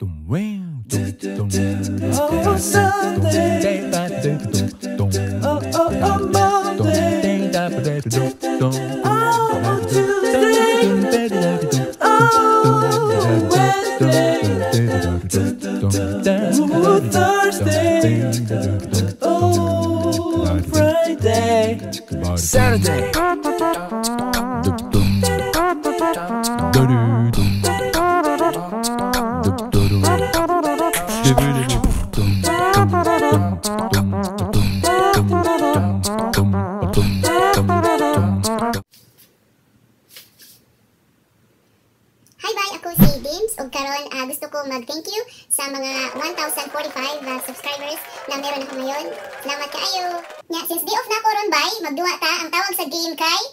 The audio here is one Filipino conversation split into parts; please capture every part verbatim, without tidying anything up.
Oh, Sunday. Oh, oh, oh, Monday. Oh, Tuesday. Oh, Wednesday. Oh, Thursday. Oh, Friday. Saturday. Hi bye, ako si Dims ug karon uh, gusto ko mag-thank you sa mga one thousand forty-five uh, subscribers na meron ako ngayon. Salamat kaayo. Nya since day off na ko ron bye, magduwa ta ang tawag sa game kay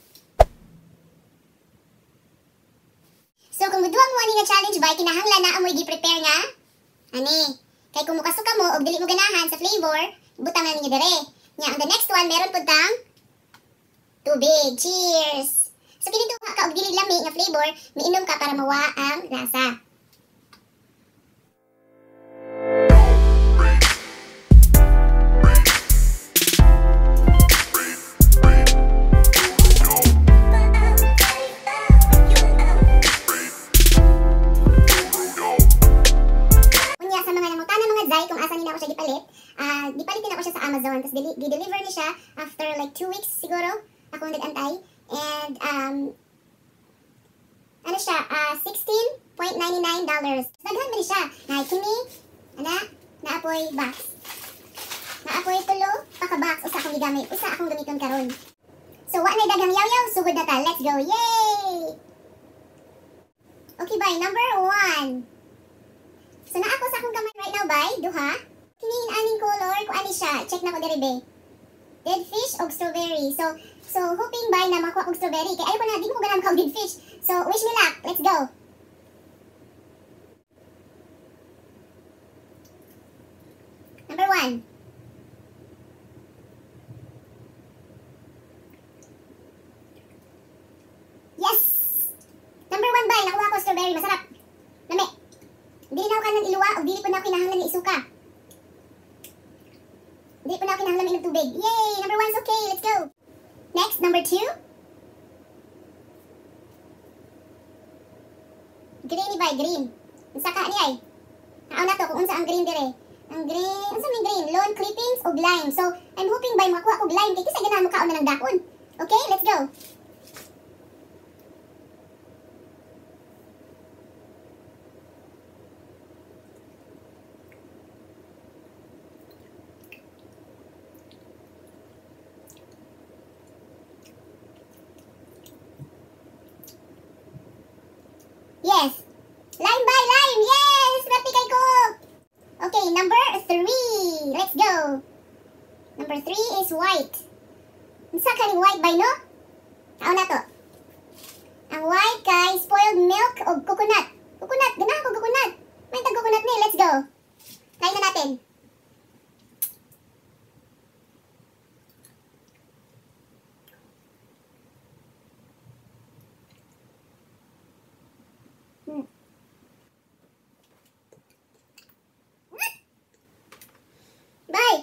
So kung muduwa mo ani nga challenge bye, kinahanglan na amoy gi-prepare nga ani. Kay kung mukasuka mo og dili mo ganahan sa flavor, butang na ninyo dire. Nya ang the next one meron pud tang tubig. Cheers. So kinituha ka og dili lami nga flavor, miinom ka para mawa ang lasa. Unya sa mga nangutana mga zay kung asa nila ako siya gipalit, ah uh, gipalit din ako siya sa Amazon, tapos di-deliver ni siya after like two weeks siguro. Ako nag-antay. And, um, ano siya, uh, sixteen ninety-nine dollars. Daghan ba ni siya? Ay, kini, ana, naapoy box. Naapoy tulo, paka-box, usa akong gigamit. Usa akong gamiton karon. So, wa na daghang yaw-yaw, sugod na ta. Let's go, yay! Okay, bye. Number one. So, na ako sa akong kamay right now, bye. Duha. Kini aning color, kung ani siya. Check na ko diri, be. Dead fish o strawberry. So, so hoping by na makuha og strawberry. Kaya ayaw pa na, di ko ganang kaw dead fish. So, wish me luck. Let's go. Number one. Yes! Number one by, nakuha ko strawberry. Masarap. Lami. Dili na ako kanang iluwa o dili pa na ako kinahanglan ng isuka. Hindi pa na ako kinahanglan ng tubig. Yay! Number one is okay. Let's go. Next, number two. Green ba? Green. Ang saka ni ay. Naaw na to kung unsa ang green dire. Ang green, unsa may green? Lawn clippings o lime. So, I'm hoping by makuha ko lime. Kaya kisa ganahan mo kaon na ng dahon. Okay, let's go. Yes. Lime by lime. Yes! Swerte kay ko. Okay, number three. Let's go. Number three is white. Unsa ka ni white by no? Aw na to. Ang white kay spoiled milk o coconut. Coconut. Ganahan ko coconut. May tag coconut ni. Let's go. Try na natin. Hmm. Bye!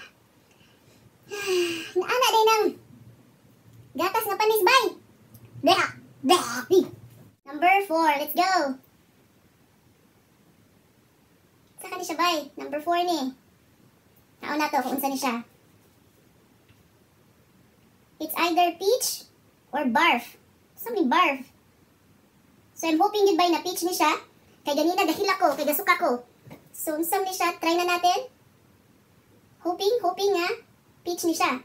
Naana din ng gatas na panis, bye! Beha! Beha! Number four, let's go! Saka ni siya, bye? Number four ni. Naon na to kung unsa ni siya. It's either peach or barf. Something barf. So, I'm hoping yun ba na peach ni siya. Kay ganina dahil ako, kay gasuka ko. So, unsam ni siya. Try na natin. Hoping, hoping nga. Peach ni siya.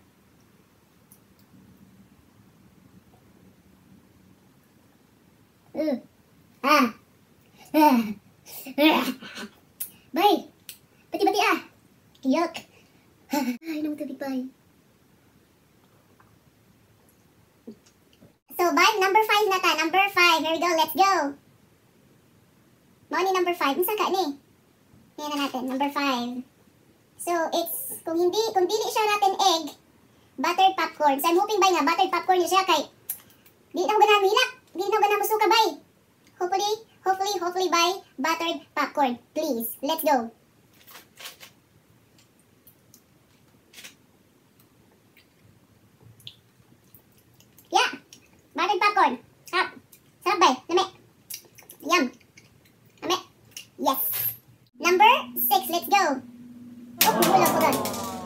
Uh. Ah. Ah. Bye. Bati-bati ah. Yuck. Ay, nang tubig bye. So, bye. Number five na ta. Number five. Here we go. Let's go. Money number five. Unsa ka ni? Yan na natin. Number five. So, it's, kung hindi, kung dili siya natin egg, buttered popcorn. So, I'm hoping ba nga, buttered popcorn niya siya kay, di na ko ganang hilak. Di na ko ganang musuka bay. Hopefully, Hopefully, hopefully buy buttered popcorn. Please, let's go. Yeah, buttered popcorn. Sarap. Sarap ba? Lami. Yum. Lami. Yes. Number six, let's go. Oh, nahulog ko doon.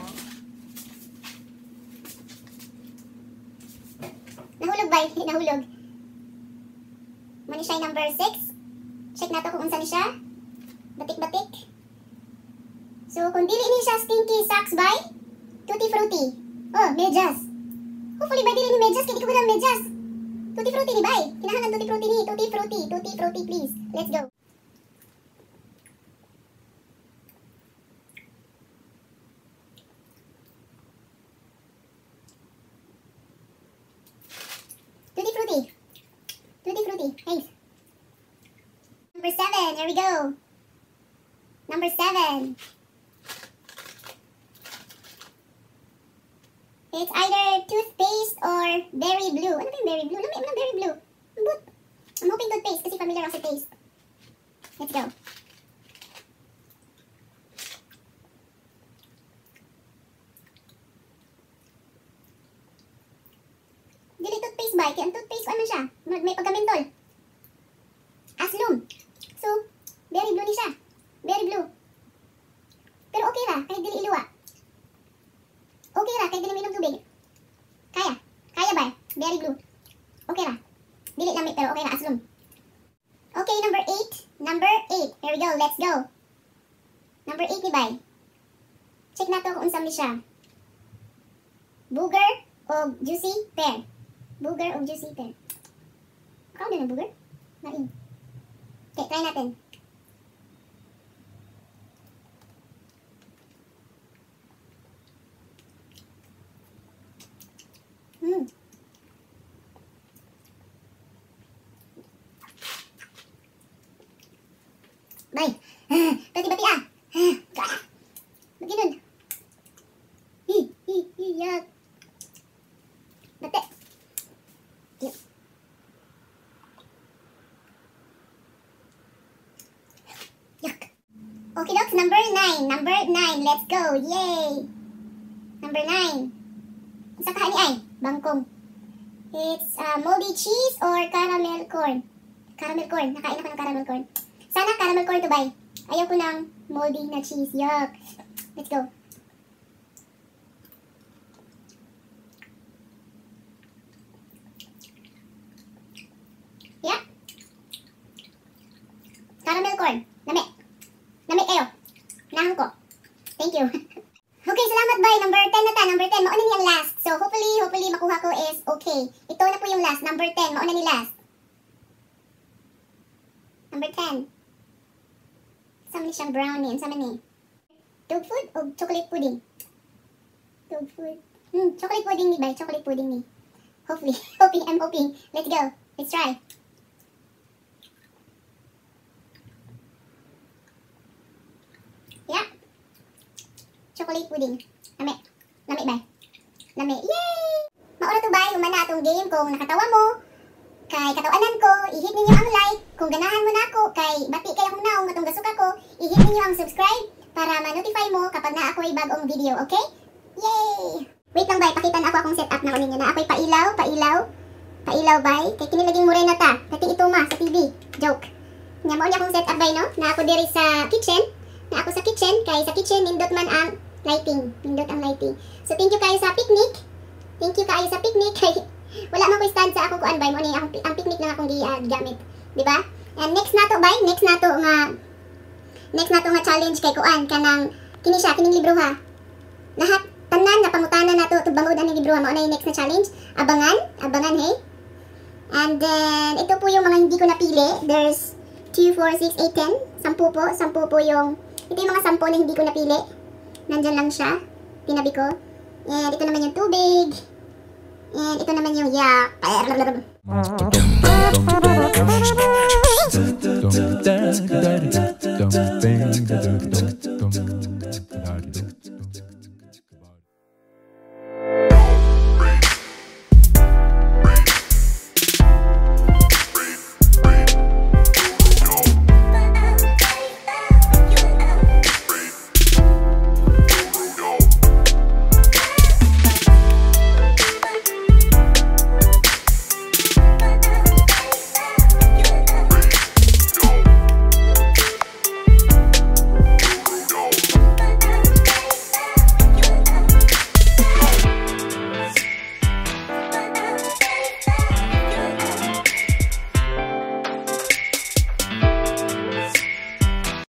Nahulog ba? Nahulog. Mani siya number six. Check nato kung unsa ni siya. Batik-batik. So, kung dili ni siya stinky socks by Tutti Frutti. Oh, medyas. Hopefully ba dili ni medyas? Kaya di ko ba ng medyas? Tutti Frutti ni bay. Kinahanglan Tutti Frutti ni. Tutti Frutti. Tutti Frutti, please. Let's go. Tutti Frutti. Tutti Frutti. Thanks. Number seven. Here we go. Number seven. It's either toothpaste or berry blue. Ano ba yung berry blue? Ano ba yung berry blue? But, I'm hoping toothpaste kasi familiar ako sa taste. Let's go. Dili toothpaste ba? Kaya ang toothpaste, ano siya? May, may pagkamintol. Aslum. So, berry blue ni siya. Berry blue. Pero okay ra, kahit dili iluwa. Okay ra, kahit dili minom tubig. Kaya. Kaya ba? Berry blue. Okay ra. Dili lami, pero okay ra, aslum. Okay, number eight. Number eight. Here we go, let's go. Number eight ni bay. Check na to kung unsam ni siya. Booger o juicy pear. Booger o juicy pear. Akaw din ang booger? Nain. Okay, try natin. Hmm. Bay. Bati-bati ah. Maginon. Hi, hi, hi, yak. Bate. Yuk. Yak. Okay, dogs. Number nine. Number nine. Let's go. Yay. Number nine. Sa kahani ay. Bangkong. It's uh, moldy cheese or caramel corn. Caramel corn. Nakain ako ng caramel corn. Sana caramel corn to buy. Ayaw ko ng moldy na cheese. Yuck. Let's go. Yeah. Caramel corn. Lami. Lami kayo. Nahang ko. Thank you. Okay, salamat bay. Number ten na ta. Number ten. Mauna niyang last. So, hopefully, hopefully, makuha ko is okay. Ito na po yung last. Number ten. Mauna ni last. Number ten. Sama ni siyang brownie. Sama ni. Dog food o chocolate pudding? Dog food. Hmm, chocolate pudding ni bay. Chocolate pudding ni. Hopefully. Hoping. I'm hoping. Let's go. Let's try. Yeah. Chocolate pudding. Lami. Lami ba? Lami. Yay! Maura to ba? Humana atong game. Kung nakatawa mo, kay katawanan ko, i-hit ninyo ang like. Kung ganahan mo na ako, kay bati kayo kung naong matong gasok ako, i-hit ninyo ang subscribe para ma-notify mo kapag na ako'y bagong video, okay? Yay! Wait lang bay, pakita na ako akong setup na unin nyo na. Ako'y pailaw, pailaw, pailaw bay. Kay kinilaging mo rin na ta. Kati ito ma, sa T V. Joke. Nga mo niya akong setup bay, no? Na ako diri sa kitchen. Na ako sa kitchen, kay sa kitchen, nindot man ang lighting. Nindot ang lighting. So, thank you kayo sa picnic. Thank you kayo sa picnic. Kay wala man ko stand sa akong kuan bay mo ni akong ang picnic lang akong gigamit, di ba? And next nato bay, next nato nga next nato nga challenge kay kuan kanang kini siya kining libro ha. Lahat tanan na pangutanan nato tug bangod ani libro ha mao na yung next na challenge. Abangan, abangan hey. And then ito po yung mga hindi ko napili. There's two, four, six, eight, ten. Sampu po, sampu po yung ito yung mga sampu na hindi ko napili. Nandyan lang siya. Tinabi ko. And ito naman yung tubig. And ito naman yung yak. Dum,